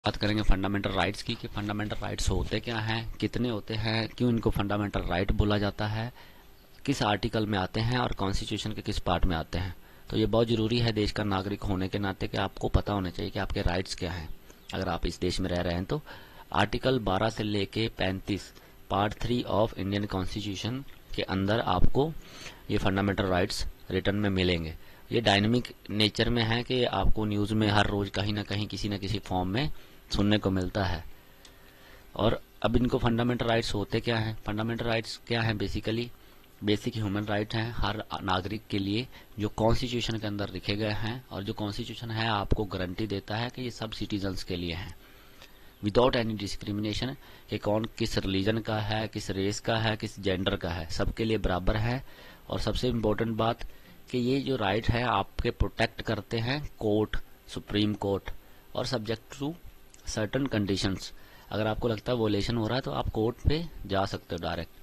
बात करेंगे fundamental rights की कि फंडामेंटल राइट्स होते क्या हैं, कितने होते हैं, क्यों इनको फंडामेंटल राइट बोला जाता है, किस आर्टिकल में आते हैं और कॉन्स्टिट्यूशन के किस पार्ट में आते हैं। तो ये बहुत ज़रूरी है देश का नागरिक होने के नाते कि आपको पता होना चाहिए कि आपके राइट्स क्या हैं अगर आप इस देश में रह रहे हैं। तो आर्टिकल 12 से लेके 35 पार्ट 3 ऑफ इंडियन कॉन्स्टिट्यूशन के अंदर आपको ये फंडामेंटल राइट्स रिटर्न में मिलेंगे। ये डायनेमिक नेचर में है कि आपको न्यूज़ में हर रोज़ कहीं ना कहीं किसी न किसी फॉर्म में सुनने को मिलता है। और अब इनको फंडामेंटल राइट्स होते क्या हैं? फंडामेंटल राइट्स क्या हैं? बेसिकली बेसिक ह्यूमन राइट हैं हर नागरिक के लिए, जो कॉन्स्टिट्यूशन के अंदर लिखे गए हैं और जो कॉन्स्टिट्यूशन है आपको गारंटी देता है कि ये सब सिटीजन्स के लिए हैं विदाउट एनी डिस्क्रिमिनेशन, कि कौन किस रिलीजन का है, किस रेस का है, किस जेंडर का है, सबके लिए बराबर है। और सबसे इम्पोर्टेंट बात कि ये जो राइट है आपके प्रोटेक्ट करते हैं कोर्ट, सुप्रीम कोर्ट, और सब्जेक्ट टू सर्टन कंडीशंस। अगर आपको लगता है वोलेशन हो रहा है तो आप कोर्ट पे जा सकते हो डायरेक्ट।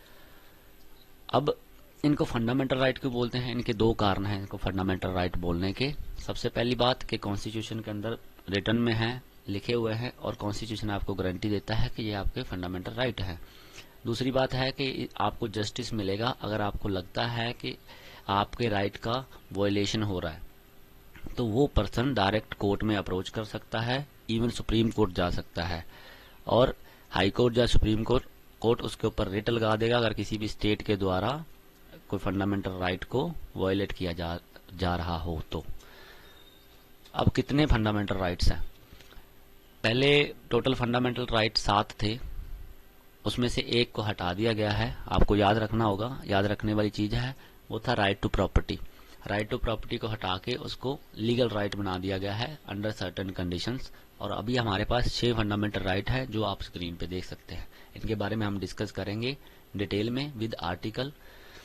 अब इनको फंडामेंटल राइट क्यों बोलते हैं? इनके दो कारण हैं इनको फंडामेंटल राइट बोलने के। सबसे पहली बात कि कॉन्स्टिट्यूशन के अंदर रिटर्न में है, लिखे हुए हैं, और कॉन्स्टिट्यूशन आपको गारंटी देता है कि ये आपके फंडामेंटल राइट है। दूसरी बात है कि आपको जस्टिस मिलेगा अगर आपको लगता है कि आपके राइट का वॉयलेशन हो रहा है, तो वो पर्सन डायरेक्ट कोर्ट में अप्रोच कर सकता है, इवन सुप्रीम कोर्ट जा सकता है, और हाई कोर्ट या सुप्रीम कोर्ट उसके ऊपर रिट लगा देगा अगर किसी भी स्टेट के द्वारा कोई फंडामेंटल राइट को वायलेट किया जा रहा हो तो। अब कितने फंडामेंटल राइट्स हैं? पहले टोटल फंडामेंटल राइट 7 थे, उसमें से एक को हटा दिया गया है। आपको याद रखना होगा, याद रखने वाली चीज है, वो था right to property. Right to property को हटा के उसको लीगल राइट बना दिया गया है अंडर सर्टेन कंडीशंस। और अभी हमारे पास 6 फंडामेंटल राइट है जो आप स्क्रीन पे देख सकते हैं। इनके बारे में हम डिस्कस करेंगे डिटेल में विद आर्टिकल।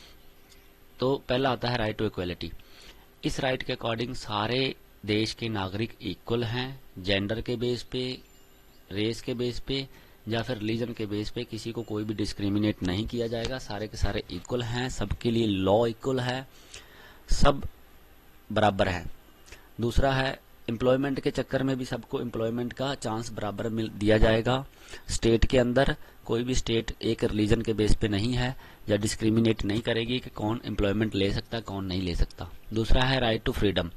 तो पहला आता है राइट टू इक्वलिटी। इस राइट के अकॉर्डिंग सारे देश के नागरिक इक्वल हैं, जेंडर के बेस पे, रेस के बेस पे या फिर रिलीजन के बेस पे किसी को कोई भी डिस्क्रिमिनेट नहीं किया जाएगा। सारे के सारे इक्वल हैं, सबके लिए लॉ इक्वल है, सब बराबर है। दूसरा है एम्प्लॉयमेंट के चक्कर में भी सबको एम्प्लॉयमेंट का चांस बराबर मिल दिया जाएगा। स्टेट के अंदर कोई भी स्टेट एक रिलीजन के बेस पे नहीं है या डिस्क्रिमिनेट नहीं करेगी कि कौन एम्प्लॉयमेंट ले सकता कौन नहीं ले सकता। दूसरा है राइट टू फ्रीडम।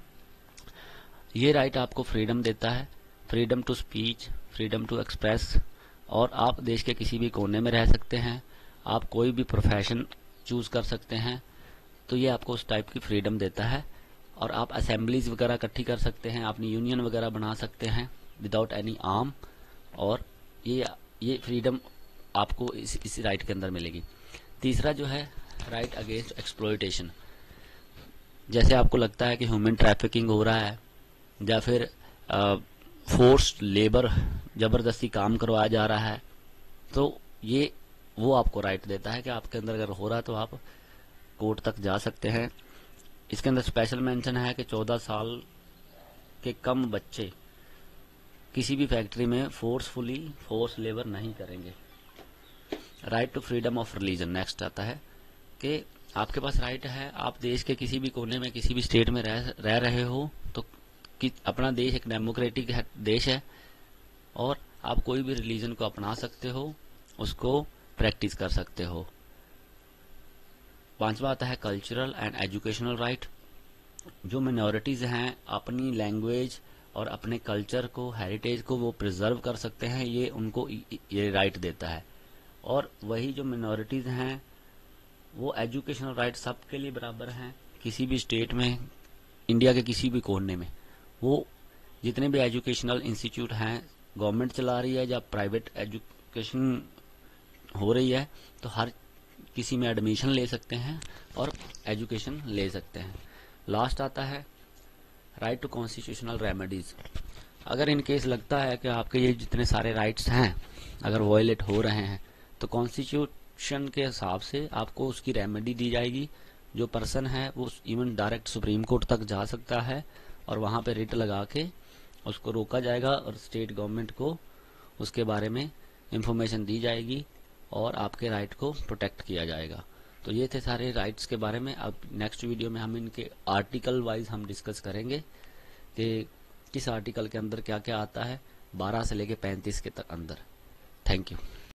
ये राइट आपको फ्रीडम देता है, freedom to speech, freedom to express, और आप देश के किसी भी कोने में रह सकते हैं, आप कोई भी प्रोफेशन चूज कर सकते हैं। तो ये आपको उस टाइप की फ्रीडम देता है। और आप असेंबलीज वगैरह इकट्ठी कर सकते हैं, अपनी यूनियन वगैरह बना सकते हैं विदाउट एनी आर्म। और ये फ्रीडम आपको इस राइट के अंदर मिलेगी। तीसरा जो है राइट अगेंस्ट एक्सप्लॉयटेशन। जैसे आपको लगता है कि ह्यूमन ट्रैफिकिंग हो रहा है या फिर फोर्स्ड लेबर, जबरदस्ती काम करवाया जा रहा है, तो ये वो आपको राइट देता है कि आपके अंदर अगर हो रहा है तो आप कोर्ट तक जा सकते हैं। इसके अंदर स्पेशल मेंशन है कि 14 साल के कम बच्चे किसी भी फैक्ट्री में फोर्स लेबर नहीं करेंगे। Right to freedom of religion next आता है कि आपके पास राइट है, आप देश के किसी भी कोने में किसी भी स्टेट में रह रहे हो तो कि अपना देश एक डेमोक्रेटिक देश है और आप कोई भी रिलीजन को अपना सकते हो, उसको प्रैक्टिस कर सकते हो। पांचवा आता है कल्चरल एंड एजुकेशनल राइट। जो मिनॉरिटीज हैं अपनी लैंग्वेज और अपने कल्चर को, हेरिटेज को वो प्रिजर्व कर सकते हैं, ये उनको ये राइट देता है। और वही जो मिनॉरिटीज हैं वो एजुकेशनल राइट सबके लिए बराबर हैं। किसी भी स्टेट में, इंडिया के किसी भी कोने में, वो जितने भी एजुकेशनल इंस्टीट्यूट हैं, गवर्नमेंट चला रही है या प्राइवेट एजुकेशन हो रही है, तो हर किसी में एडमिशन ले सकते हैं और एजुकेशन ले सकते हैं। लास्ट आता है राइट टू कॉन्स्टिट्यूशनल रेमेडीज। अगर इन केस लगता है कि आपके ये जितने सारे राइट्स हैं अगर वॉयलेट हो रहे हैं तो कॉन्स्टिट्यूशन के हिसाब से आपको उसकी रेमेडी दी जाएगी। जो पर्सन है वो इवन डायरेक्ट सुप्रीम कोर्ट तक जा सकता है और वहां पे रिट लगा के उसको रोका जाएगा और स्टेट गवर्नमेंट को उसके बारे में इंफॉर्मेशन दी जाएगी और आपके राइट को प्रोटेक्ट किया जाएगा। तो ये थे सारे राइट्स के बारे में। अब नेक्स्ट वीडियो में हम इनके आर्टिकल वाइज हम डिस्कस करेंगे कि किस आर्टिकल के अंदर क्या क्या आता है 12 से लेके 35 के तक अंदर। Thank you.